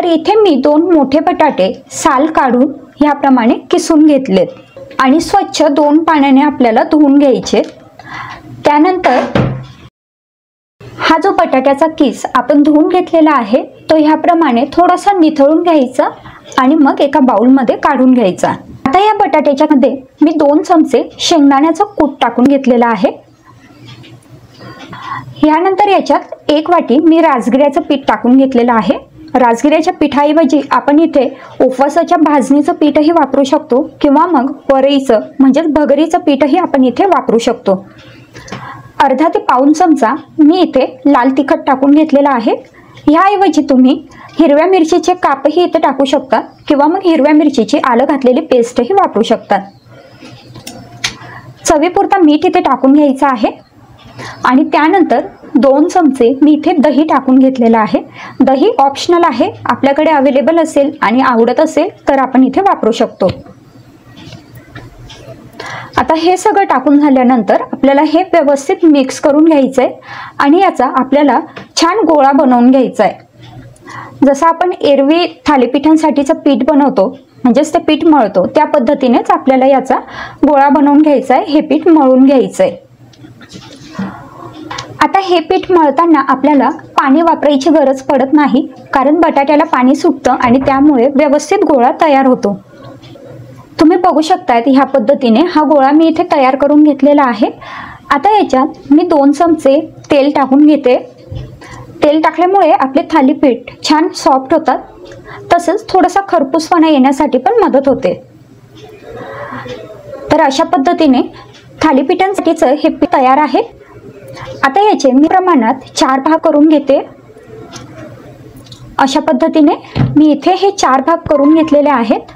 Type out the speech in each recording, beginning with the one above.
इथे मी 2 मोठे बटाटे साल काढून ह्याप्रमाणे किसून घेतलेत आणि स्वच्छ 2 पाण्याने आपल्याला धुवून घ्यायचे। त्यानंतर हा जो बटाट्याचा किस आपण धुवून घेतलेला आहे तो ह्याप्रमाणे थोडासा निथळून घ्यायचा आणि मग एका बाउलमध्ये काढून घ्यायचा। आता या बटाट्याच्या मध्ये मी 2 चमचे शेंगदाण्याचं कूट टाकून घेतलेला आहे। यानंतर याच्यात 1 वाटी मी राजगिऱ्याचं पीठ टाकून घेतलेलं आहे। राजगिऱ्याच्या पिठाऐवजी आपण इथे उपवासाच्या भाजणीचं पीठही वापरू शकतो किंवा मग वरईचं म्हणजेच भगरीचं पीठही आपण इथे वापरू शकतो। अर्धा ते पाऊण चमचा मी इथे लाल तिखट टाकून घेतलेला आहे। ह्याऐवजी तुम्ही हिरव्या मिरचीचे कापही इथे टाकू शकता किंवा मग हिरव्या मिरचीची आलं घातलेली पेस्टही वापरू शकता। चवीपुरता मीठ इथे टाकून घ्यायचं आहे आणि त्यानंतर 2 चमचे मी इथे दही टाकून घेतलेलं आहे। दही ऑप्शनल आहे, आपल्याकडे अवेलेबल असेल आणि आवडत असेल तर आपण इथे वापरू शकतो। आता हे सगळं टाकून झाल्यानंतर आपल्याला हे व्यवस्थित मिक्स करून घ्यायचं आहे आणि याचा आपल्याला छान गोळा बनवून घ्यायचा आहे। जसं आपण एरवी थालीपीठांसाठीचं पीठ बनवतो म्हणजेच ते पीठ मळतो त्या पद्धतीनेच आपल्याला याचा गोळा बनवून घ्यायचा आहे। हे पीठ मळून घ्यायचं आहे। आता हे पीठ मळताना आपल्याला पाणी वापरायची गरज पडत नाही, कारण बटाट्याला पाणी सुटतं आणि त्यामुळे व्यवस्थित गोळा तयार होतो। तुम्ही बघू शकता ह्या पद्धतीने हा गोळा मी इथे तयार करून घेतलेला आहे। आता याच्यात मी 2 चमचे तेल टाकून घेते। तेल टाकल्यामुळे आपले थालीपीठ छान सॉफ्ट होतात, तसंच थोडासा खरपूसपणा येण्यासाठी पण मदत होते। तर अशा पद्धतीने थालीपीठांसाठीचं हे पीठ तयार आहे। आता याचे मी प्रमाणात 4 भाग करून घेते। अशा पद्धतीने मी इथे हे 4 भाग करून घेतलेले आहेत।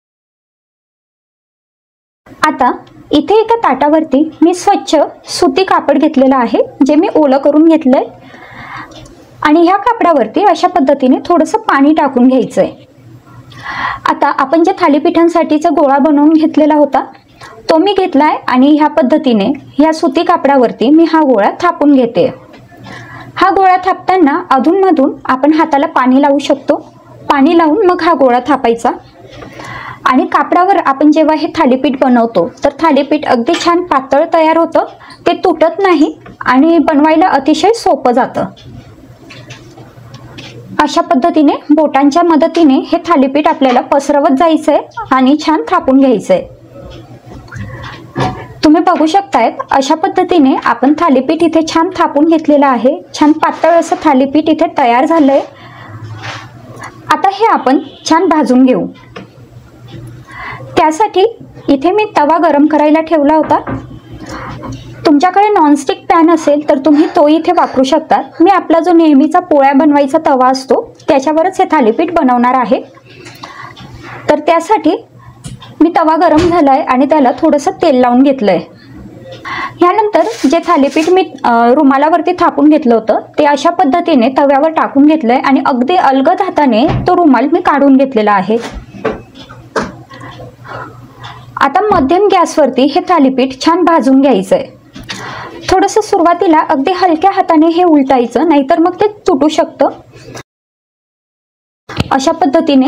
आता इथे एका ताटावरती मी स्वच्छ सुती कापड घेतलेलं आहे, जे मी ओलं करून घेतलंय आणि ह्या कापडावरती अशा पद्धतीने थोडंसं पाणी टाकून घ्यायचंय। आता आपण जे थालीपीठांसाठीचा गोळा बनवून घेतलेला होता तो मी घेतलाय आणि ह्या पद्धतीने ह्या सुती कापडावरती मी हा गोळा थापून घेते। हा गोळा थापताना अधूनमधून आपण हाताला पाणी लावू शकतो। पाणी लावून मग हा गोळा थापायचा आणि कापडावर आपण जेव्हा हे थालीपीठ बनवतो तर थालीपीठ अगदी छान पातळ तयार होतं, ते तुटत नाही आणि बनवायला अतिशय सोपं जातं। अशा पद्धतीने बोटांच्या मदतीने हे थालीपीठ आपल्याला पसरवत जायचंय आणि छान थापून घ्यायचंय। तुम्ही बघू शकतायत अशा पद्धतीने आपण थालीपीठ इथे छान थापून घेतलेलं आहे। छान पातळ असं थालीपीठ इथे तयार झालंय। आता हे आपण छान भाजून घेऊ। त्यासाठी इथे मी तवा गरम करायला ठेवला होता। तुमच्याकडे नॉनस्टिक पॅन असेल तर तुम्ही तो इथे वापरू शकता। मी आपला जो नेहमीचा पोळ्या बनवायचा तवा असतो त्याच्यावरच हे थालीपीठ बनवणार आहे। तर त्यासाठी मी तवा गरम झालाय आणि त्याला थोडंसं तेल लावून घेतलंय। यानंतर जे थालीपीठ मी रुमालावरती थापून घेतलं होतं ते अशा पद्धतीने तव्यावर टाकून घेतलंय आणि अगदी अलगद हाताने तो रुमाल मी काढून घेतलेला आहे। आता मध्यम गॅसवरती हे थालीपीठ छान भाजून घ्यायचंय। थोडंसं सुरुवातीला अगदी हलक्या हाताने हे उलटायचं, नाहीतर मग ते तुटू शकतं। अशा पद्धतीने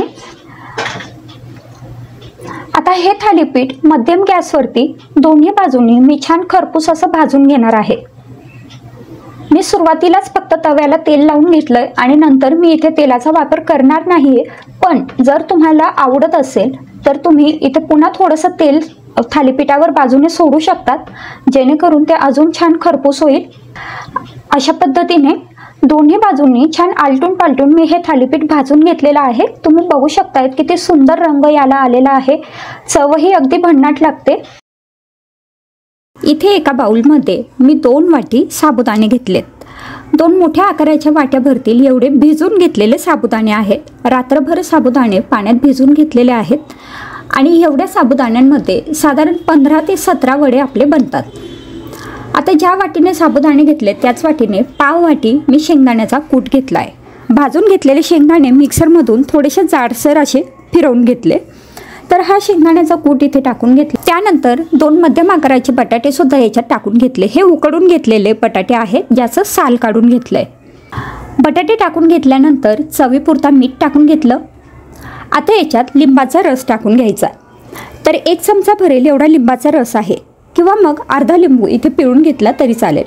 आता हे थालीपीठ मध्यम गॅसवरती दोन्ही बाजूंनी मी छान खरपूस असं भाजून घेणार आहे। मी सुरुवातीलाच फक्त तव्याला तेल लावून घेतलंय आणि नंतर मी इथे तेलाचा वापर करणार नाहीये, पण जर तुम्हाला आवडत असेल तर तुम्ही इथे पुन्हा थोडंसं तेल थालीपीठावर बाजूने सोडू शकतात, जेणेकरून ते अजून छान खरपूस होईल। अशा पद्धतीने दोन्ही बाजूंनी छान आलटून पालटून मी हे थालीपीठ भाजून घेतलेलं आहे। तुम्ही बघू शकतायत किती सुंदर रंग याला आलेला आहे, चवही अगदी भन्नाट लागते। इथे एका बाउलमध्ये मी 2 वाटी साबुदाणे घेतलेत। 2 मोठ्या आकाराच्या वाट्या भरतील एवढे भिजून घेतलेले साबुदाणे आहेत। रात्रभर साबुदाणे पाण्यात भिजून घेतलेले आहेत आणि एवढ्या साबुदाण्यांमध्ये साधारण 15 ते 17 वडे आपले बनतात। आता ज्या वाटीने साबुदाणे घेतले त्याच वाटीने पाव वाटी मी शेंगदाण्याचा कूट घेतलाय। भाजून घेतलेले शेंगदाणे मिक्सरमधून थोडेसे जाडसर असे फिरवून घेतले। तर हा शेंगदाण्याचा कूट इथे टाकून घेतला। त्यानंतर 2 मध्यम आकाराचे बटाटे सुद्धा याच्यात टाकून घेतले। हे उकडून घेतलेले बटाटे आहेत, ज्याचं साल काढून घेतलंय। बटाटे टाकून घेतल्यानंतर चवीपुरता मीठ टाकून घेतलं. आता याच्यात लिंबाचा रस टाकून घ्यायचा. तर 1 चमचा भरेल एवढा लिंबाचा रस आहे, किंवा मग अर्धा लिंबू इथे पिळून घेतला तरी चालेल.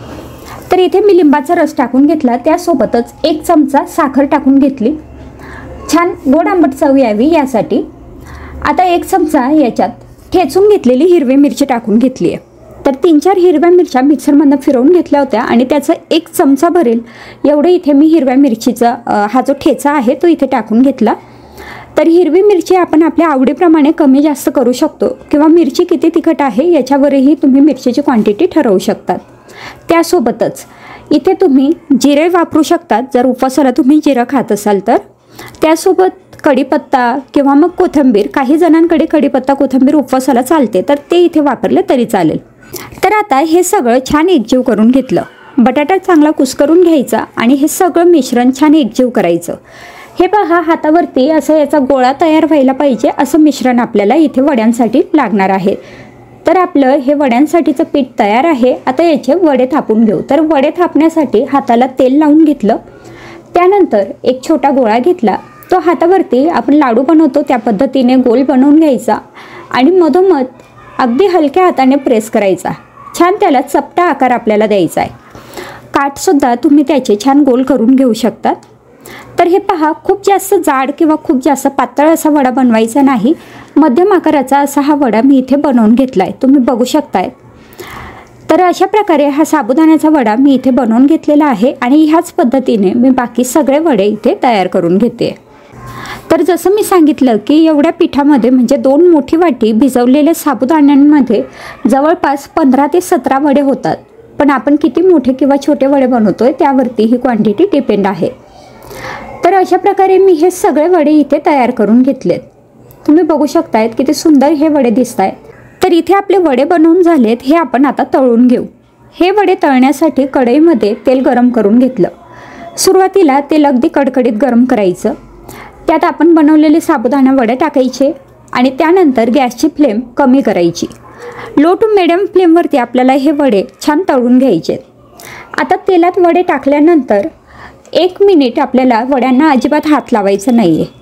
तर इथे मी लिंबाचा रस टाकून घेतला. त्यासोबतच 1 चमचा साखर टाकून घेतली, छान गोड आंबट चव यावी यासाठी. आता 1 चमचा याच्यात ठेचून घेतलेली हिरवी मिरची टाकून घेतली आहे. तर 3-4 हिरव्या मिरच्या मिक्सरमधनं फिरवून घेतल्या होत्या आणि त्याचं 1 चमचा भरेल एवढं इथे मी हिरव्या मिरचीचा हा जो ठेचा आहे तो इथे टाकून घेतला. तर हिरवी मिरची आपण आपल्या आवडीप्रमाणे कमी जास्त करू शकतो, किंवा मिरची किती तिखट आहे याच्यावरही तुम्ही मिरचीची क्वांटिटी ठरवू शकतात. त्यासोबतच इथे तुम्ही जिरे वापरू शकतात जर उपवासाला तुम्ही जिरं खात असाल तर. त्यासोबत कढीपत्ता किंवा मग कोथिंबीर, काही जणांकडे कढीपत्ता कोथिंबीर उपवासाला चालते तर ते इथे वापरले तरी चालेल. तर आता हे सगळं छान एकजीव करून घेतलं. बटाटा चांगला कुस्करून घ्यायचा आणि हे सगळं मिश्रण छान एकजीव करायचं. हे पहा, हातावरती असं याचा गोळा तयार व्हायला पाहिजे असं मिश्रण आपल्याला इथे वड्यांसाठी लागणार आहे. तर आपलं हे वड्यांसाठीचं पीठ तयार आहे. आता याचे वडे थापून घेऊ. तर वडे थापण्यासाठी हाताला तेल लावून घेतलं. त्यानंतर एक छोटा गोळा घेतला, तो हातावरती आपण लाडू बनवतो त्या पद्धतीने गोल बनवून घ्यायचा आणि मधोमध अगदी हलक्या हाताने प्रेस करायचा. छान त्याला चपटा आकार आपल्याला द्यायचा आहे. काठसुद्धा तुम्ही त्याचे छान गोल करून घेऊ शकतात. तर हे पहा, खूप जास्त जाड किंवा खूप जास्त पातळ असा वडा बनवायचा नाही, मध्यम आकाराचा असा हा वडा मी इथे बनवून घेतला आहे, तुम्ही बघू शकताय. तर अशा प्रकारे हा साबुदाण्याचा वडा मी इथे बनवून घेतलेला आहे आणि ह्याच पद्धतीने मी बाकी सगळे वडे इथे तयार करून घेते. तर जसं मी सांगितलं की एवढ्या पिठामध्ये म्हणजे 2 मोठी वाटी भिजवलेल्या साबुदाण्यांमध्ये जवळपास 15 ते 17 वडे होतात. पण आपण किती मोठे किंवा छोटे वडे बनवतोय त्यावरती ही क्वांटिटी डिपेंड आहे. तर अशा प्रकारे मी हे सगळे वडे इथे तयार करून घेतलेत. तुम्ही बघू शकतायत किती सुंदर हे वडे दिसत आहेत. तर इथे आपले वडे बनवून झालेत. हे आपण आता तळून घेऊ. हे वडे तळण्यासाठी कढईमध्ये तेल गरम करून घेतलं. सुरुवातीला तेल अगदी कडकडीत गरम करायचं. त्यात आपण बनवलेले साबुदाणा वडे टाकायचे आणि त्यानंतर गॅसची फ्लेम कमी करायची. लो टू मिडियम फ्लेमवरती आपल्याला हे वडे छान तळून घ्यायचे. आता तेलात वडे टाकल्यानंतर 1 मिनिट आपल्याला वड्यांना अजिबात हात लावायचा नाही आहे.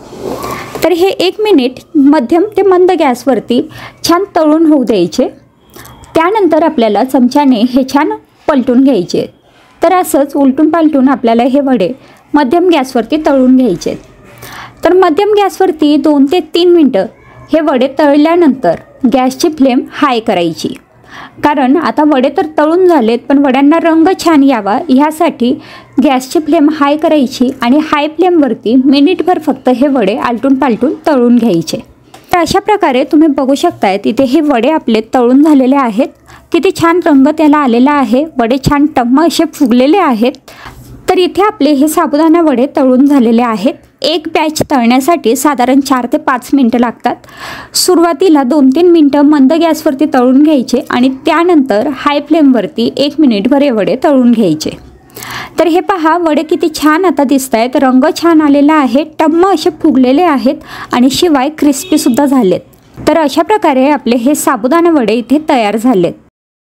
तर हे 1 मिनिट मध्यम ते मंद गॅसवरती छान तळून होऊ द्यायचे. त्यानंतर आपल्याला चमच्याने हे छान पलटून घ्यायचे. तर असंच उलटून पालटून आपल्याला हे वडे मध्यम गॅसवरती तळून घ्यायचे. तर मध्यम गॅसवरती 2 ते 3 मिनटं हे वडे तळल्यानंतर गॅसची फ्लेम हाय करायची. कारण आता वडे तर तळून झालेत, पण वड्यांना रंग छान यावा ह्यासाठी गॅसची फ्लेम हाय करायची आणि हाय फ्लेमवरती मिनिटभर फक्त हे वडे आलटून पालटून तळून घ्यायचे. तर अशा प्रकारे तुम्ही बघू शकताय तिथे हे वडे आपले तळून झालेले आहेत. किती छान रंग त्याला आलेला आहे. वडे छान टम्म असे फुगलेले आहेत. तर इथे आपले हे साबुदाणा वडे तळून झालेले आहेत. एक बॅच तळण्यासाठी साधारण 4 ते 5 मिनटं लागतात. सुरुवातीला 2-3 मिनटं मंद गॅसवरती तळून घ्यायचे आणि त्यानंतर हाय फ्लेमवरती 1 मिनिटभर हे वडे तळून घ्यायचे. तर हे पहा, वडे किती छान आता दिसत आहेत. रंग छान आलेला आहे, टम्म असे फुगलेले आहेत आणि शिवाय क्रिस्पीसुद्धा झालेत. तर अशा प्रकारे आपले हे साबुदाणा वडे इथे तयार झालेत.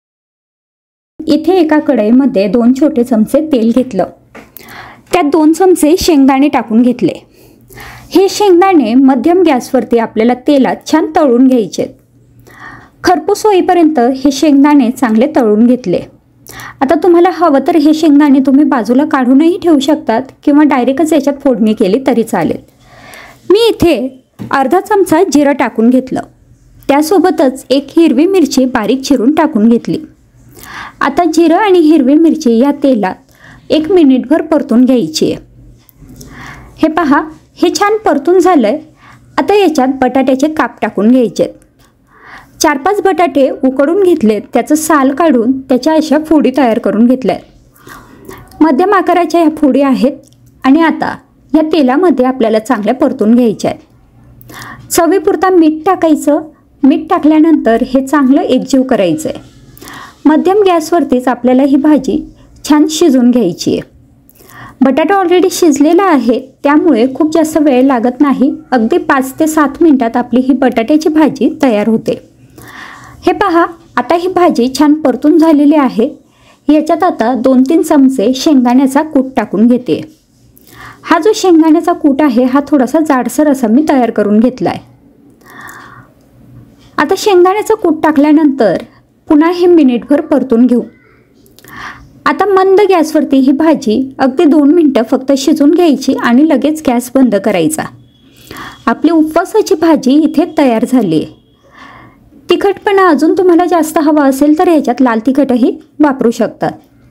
इथे एका कढईमध्ये 2 छोटे चमचे तेल घेतलं. त्यात 2 चमचे शेंगदाणे टाकून घेतले. हे शेंगदाणे मध्यम गॅसवरती आपल्याला तेलात छान तळून घ्यायचे. खरपूस होईपर्यंत हे शेंगदाणे चांगले तळून घेतले. आता तुम्हाला हवं तर हे शेंगदाणे तुम्ही बाजूला काढूनही ठेवू शकतात किंवा डायरेक्टच याच्यात फोडणी केली तरी चालेल. मी इथे अर्धा चमचा जिरं टाकून घेतलं. त्यासोबतच एक हिरवी मिरची बारीक चिरून टाकून घेतली. आता जिरं आणि हिरवी मिरची या तेलात 1 मिनिटभर परतून घ्यायची आहे. हे पहा, हे छान परतून झालंय. आता याच्यात बटाट्याचे काप टाकून घ्यायचे. 4-5 बटाटे उकडून घेतलेत. त्याचं साल काढून त्याच्या अशा फोडी तयार करून घेतल्या. मध्यम आकाराच्या ह्या फोडी आहेत आणि आता या तेलामध्ये आपल्याला चांगल्या परतून घ्यायच्या आहेत. चवीपुरता मीठ टाकायचं. मीठ टाकल्यानंतर हे चांगलं एकजीव करायचं आहे. मध्यम गॅसवरतीच आपल्याला ही भाजी छान शिजून घ्यायची आहे. बटाटा ऑलरेडी शिजलेला आहे त्यामुळे खूप जास्त वेळ लागत नाही. अगदी 5 ते 7 मिनिटात आपली ही बटाट्याची भाजी तयार होते. हे पहा, आता ही भाजी छान परतून झालेली आहे. याच्यात आता 2-3 चमचे शेंगदाण्याचा कूट टाकून घेते। हा जो शेंगदाण्याचा कूट आहे हा थोडासा जाडसर असा मी तयार करून घेतला आहे। आता शेंगदाण्याचा कूट टाकल्यानंतर पुन्हा हे मिनिटभर परतून घेऊ। आता मंद गॅसवरती ही भाजी अगदी 2 मिनिटं फक्त शिजून घ्यायची आणि लगेच गॅस बंद करायचा। आपली उपवासाची भाजी इथे तयार झाली आहे। तिखटपणा अजून तुम्हाला जास्त हवा असेल तर याच्यात लाल तिखटही वापरू शकतात।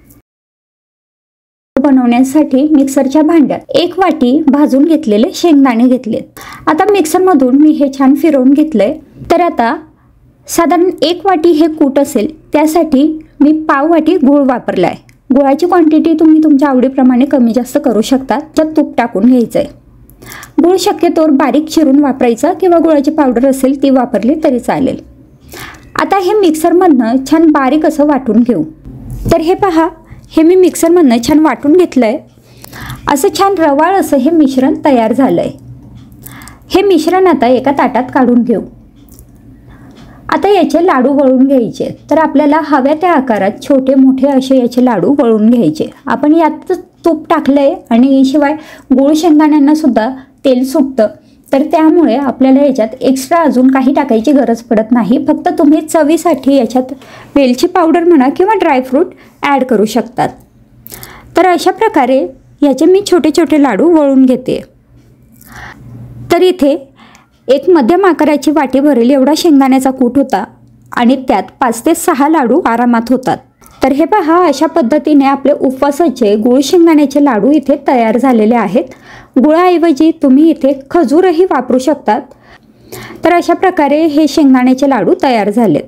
बनवण्यासाठी मिक्सरच्या भांड्यात 1 वाटी भाजून घेतलेले शेंगदाणे घेतलेत। आता मिक्सरमधून मी हे छान फिरवून घेतलंय। तर आता साधारण 1 वाटी हे कूट असेल त्यासाठी मी पाव वाटी गूळ वापरलाय। गुळाची क्वांटिटी तुम्ही तुमच्या आवडीप्रमाणे कमी जास्त करू शकता। त्यात तूप टाकून घ्यायचंय। गूळ शक्यतोवर बारीक चिरून वापरायचा किंवा गुळाची पावडर असेल ती वापरली तरी चालेल। आता हे मिक्सरमधनं छान बारीक असं वाटून घेऊ। तर हे पहा, हे मी मिक्सरमधनं छान वाटून घेतलंय। असं छान रवाळ असं हे मिश्रण तयार झालंय। हे मिश्रण आता एका ताटात काढून घेऊ। आता याचे लाडू वळून घ्यायचे। तर आपल्याला हव्या त्या आकारात छोटे मोठे असे याचे लाडू वळून घ्यायचे। आपण यात तूप टाकलंय आणि शिवाय गूळ शेंगदाण्यांना सुद्धा तेल सुटतं, तर त्यामुळे आपल्याला याच्यात एक्स्ट्रा अजून काही टाकायची गरज पडत नाही। फक्त तुम्ही चवीसाठी याच्यात वेलची पावडर म्हणा किंवा ड्रायफ्रूट ॲड करू शकतात। तर अशा प्रकारे याचे मी छोटे छोटे लाडू वळून घेते। तर इथे एक मध्यम आकाराची वाटी भरेल एवढा शेंगदाण्याचा कूट होता आणि त्यात 5 ते 6 लाडू आरामात होतात। तर हे पहा, अशा पद्धतीने आपले उपवासाचे गूळ शेंगदाण्याचे लाडू इथे तयार झालेले आहेत। गुळाऐवजी तुम्ही इथे खजूरही वापरू शकतात। तर अशा प्रकारे हे शेंगदाण्याचे लाडू तयार झालेत।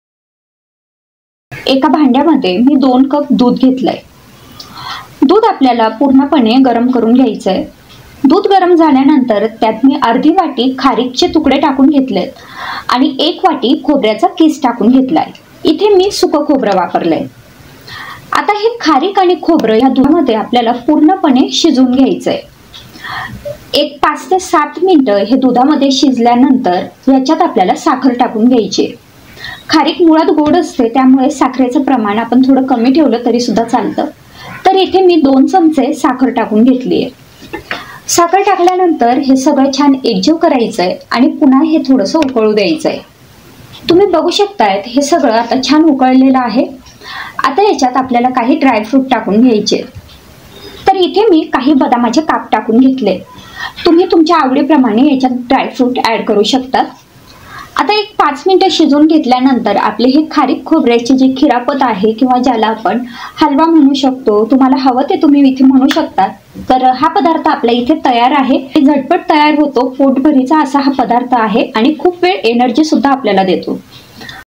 एका भांड्यामध्ये मी 2 कप दूध घेतलंय। दूध आपल्याला पूर्णपणे गरम करून घ्यायचंय। दूध गरम झाल्यानंतर त्यात मी अर्धी वाटी खारीकचे तुकडे टाकून घेतलेत आणि 1 वाटी खोबऱ्याचा किस टाकून घेतलाय। इथे मी सुकं खोबरं वापरलंय। आता हे खारीक आणि खोबरं या दुधामध्ये आपल्याला पूर्णपणे शिजवून घ्यायचंय। एक 5 ते 7 मिनिटं हे दुधामध्ये शिजल्यानंतर याच्यात आपल्याला साखर टाकून घ्यायची। खारीक मुळात गोड असते त्यामुळे साखरेचं प्रमाण आपण थोडं कमी ठेवलं तरी सुद्धा चालतं। तर इथे मी 2 चमचे साखर टाकून घेतली आहे। साखर टाकल्यानंतर हे सगळं छान एकजीव करायचंय आणि पुन्हा हे थोडंसं उकळू द्यायचंय। तुम्ही बघू शकतायत हे सगळं आता छान उकळलेलं आहे। आता याच्यात आपल्याला काही ड्रायफ्रूट टाकून घ्यायचे। तर इथे मी काही बदामाचे काप टाकून घेतले। तुम्ही तुमच्या आवडीप्रमाणे याच्यात ड्रायफ्रूट ॲड करू शकतात। आता एक 5 मिनिटं शिजवून घेतल्यानंतर आपले हे खारीक खोबऱ्याचे जे खिरापत आहे किंवा ज्याला आपण हलवा म्हणू शकतो, तुम्हाला हवं ते तुम्ही इथे म्हणू शकता। तर हा पदार्थ आपल्या इथे तयार आहे। झटपट तयार होतो, पोटभरीचा असा हा पदार्थ आहे आणि खूप वेळ एनर्जी सुद्धा आपल्याला देतो।